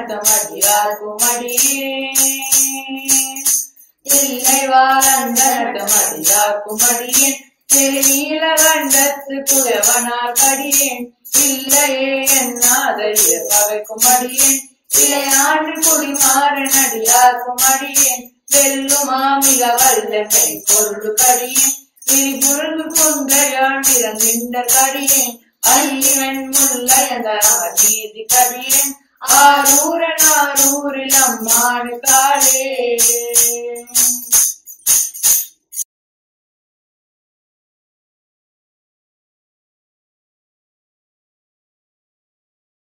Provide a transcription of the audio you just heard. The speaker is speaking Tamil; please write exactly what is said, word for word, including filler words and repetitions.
நட்டமடியார்க்கும் அடியேன் இல்லை வாழ்ந்த நட்டமடியார்க்கும் அடியேன் திருநீல கண்டத்து குயவனார் கடியேன் இல்லையே என்னாதைய பகைக்கும் அடியேன் இளையாண்டு குடிமாறன் அடியார்க்கும் அடியேன் வெல்லுமா மிக வல்ல கை பொருள் கடியேன் விரிபுரங்கு கொன்றையான் இறந்தின்ற கடியேன் அல்லிவன் முல்லையந்தராம நீதி கடியேன் ஆரூரன் ஆரூரில் அம்மாடு காலே.